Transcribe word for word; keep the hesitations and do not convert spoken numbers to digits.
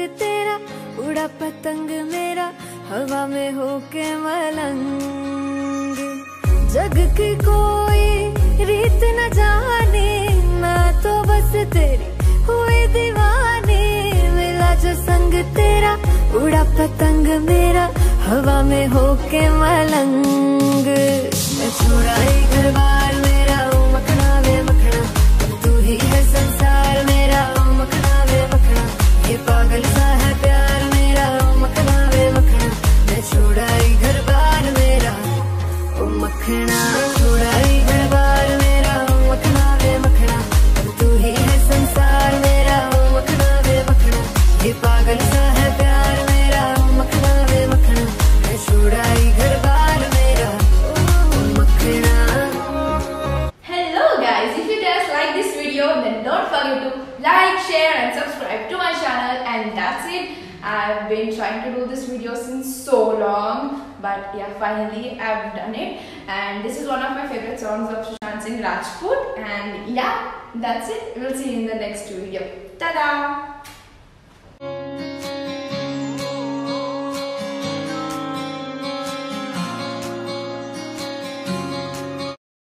तेरा, उड़ा पतंग मेरा हवा में होके मलंग। जग की कोई रीत न जाने, मैं तो बस तेरी हुई दीवानी। मिला जो संग तेरा, उड़ा पतंग मेरा हवा में होके मलंग। मैं छुड़ाई घर बार मेरा, ओ मखना वे मखना, तू ही है संसार मेरा, ओ मखना वे मखना। ये पागल सा है प्यार मेरा, ओ मखना वे मखना। मैं छुड़ाई घर बार मेरा, ओ मखना। छुड़ाई घर बार मेरा, ओ मखना वे मखना, तू ही है संसार मेरा, ओ मखना वे मखना। ये पागल सा है प्यार मेरा, ओ मखना वे मखना। मैं छुड़ाई घर बार मेरा, ओ मखना। Hello guys, if you guys like this video, then don't forget to like, share and subscribe to my channel. And that's it. I've been trying to do this video since so long, but yeah, finally I've done it. And this is one of my favorite songs of Sushant Singh Rajput. And yeah, that's it. We'll see you in the next video. Ta-da!